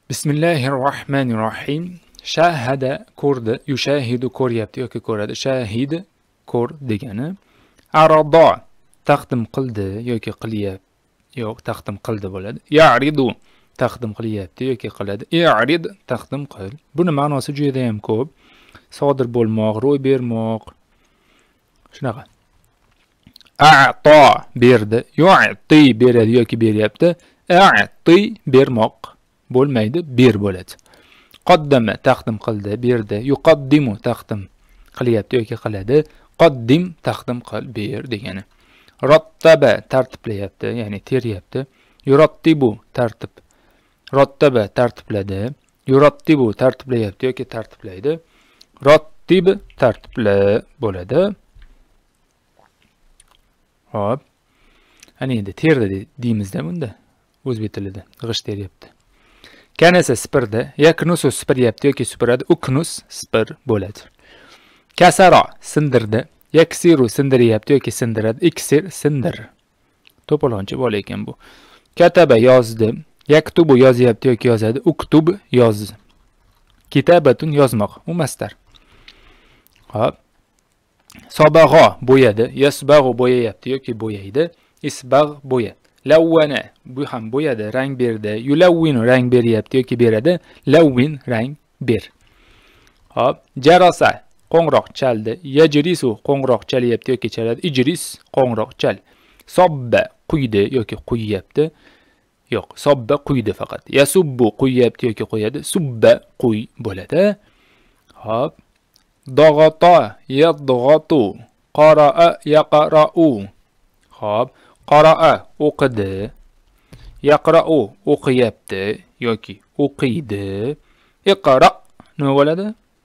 Bismillahirrahmanirrahim. Shahada ko'rdi, yushahidu ko'ryapti yoki ko'radi. Shahid ko'r degani. Arada taqdim qildi yoki qilyapti. Yo'q, taqdim qildi bo'ladi. Ya'ridu taqdim qilyapti yoki qiladi. I'rid taqdim qil. Buni ma'nosi juda ham ko'p. Sodir bo'lmoq, ro'y bermoq. Shunaqa. A'to berdi, yu'ti beradi yoki beryapti. A'ti bermoq bo'lmaydi, ber bo'ladi. Qaddama taqdim qildi, berdi. Yuqaddimu taqdim qilyapti yoki qiladi. Qaddim taqdim qil, ber degani. Rattaba tartiblayapti, ya'ni teryapti. Yurattibu tartib. Rattaba tartibladi. Yurattibu tartiblayapti yoki tartiblaydi. Rattib tartibla bo'ladi. Hop. Ana endi terdi deymizda bunda. O'zbek tilida g'isht teryapti. Kanasa sipirdi, yaknusu sipiryapti yoki supiradi, uknus sipir bo'ladi. Kasara sindirdi, yaksiru sindiryapti yoki sindiradi, iksir sindir. To'polonchi bola ekan bu. Kataba yozdi, yaktubu yozyapti yoki yozadi, uktub yoz. Kitabatun yozmoq, u mastar. Hop. Sabag'o bo'yadi, yasbag'u bo'yayapti yoki bo'yaydi, isbagʼ bo'ya. Lavvana bu ham bo'yadi, rang berdi. Yulavvinu rang beryapti yoki beradi. Lavvin rang ber. Hop, jarasa qo'ng'iroq chaldi. Yajrisu qo'ng'iroq chalyapti yoki chaladi. Ijris qo'ng'iroq chal. Sobba quydi yoki quyyapti. Yo'q, sobba quydi faqat. Yasubbu quyyapti yoki qo'yadi. Subba quy bo'ladi. Hop. Dog'ata yadg'atu. Qara'a yaqra'u. Hop. Qara'a o'qidi, yaqra'u o'qiyapti yoki o'qiydi. Iqra nima bo'ladi?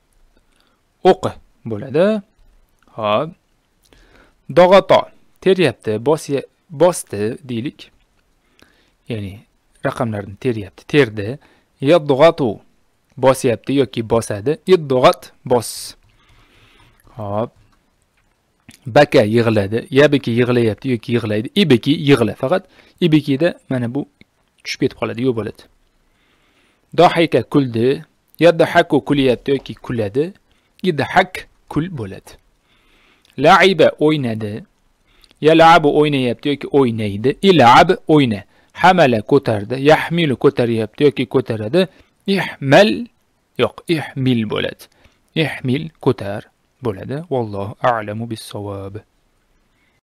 O'qi bo'ladi. Hop. Dog'ata teryapti, bosdi deylik. Ya'ni raqamlarni teryapti, terdi. Yadg'atu bosyapti yoki bosadi. Idg'at bos. Hop. Baka yig'ladi, yabiki yig'layapti yoki yig'laydi, ibiki yig'la. Faqat ibikida mana bu tushib ketib qoladi, yo'q bo'ladi. Dohika kuldi, yadhaku kulyapti yoki kuladi, idhak kul bo'ladi. La'iba o'ynadi, yal'abu o'ynayapti yoki o'ynaydi, il'ab o'yna. Hamala ko'tardi, yahmilu ko'taryapti yoki ko'taradi, ihmal yo'q, ihmil bo'ladi. Ihmil ko'tar bo'ladi. Vallohu a'lamu bis-savob.